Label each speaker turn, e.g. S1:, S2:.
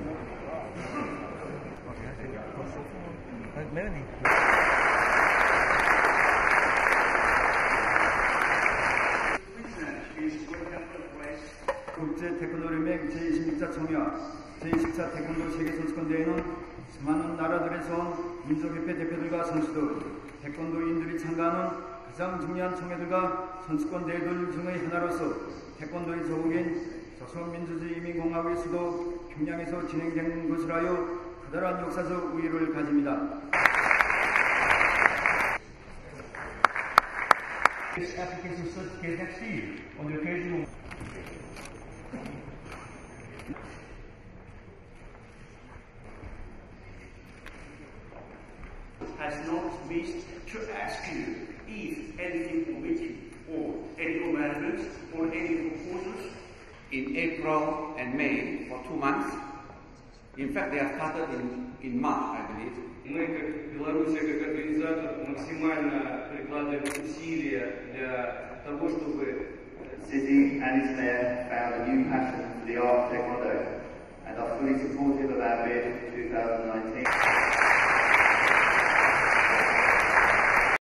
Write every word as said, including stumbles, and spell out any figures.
S1: Melanie.
S2: 국제 태권도연맹 제이십육 차 총회, 제이십 차 태권도 세계선수권대회는 수많은 나라들에서 온 민속협회 대표들과 선수들, 태권도인들이 참가하는 가장 중요한 총회들과 선수권대회들 중의 하나로서 태권도의 조국인 조선민주주의인민공화국의 수도 평양에서 진행된 것을 하여 커다란 역사적 우위를 가집니다.
S3: This application certificate next to you on the occasion.
S4: Has not missed to ask you if anything committed or any amendments or any proposals
S5: in April and May for two months. In fact, they are started in, in March, I believe.
S6: Мы, как Белоруссия, как организатор, максимально прикладываем усилия для того, чтобы
S7: City and its mayor found a new passion for the art of Taekwondo and are fully supportive of our bid for two thousand nineteen.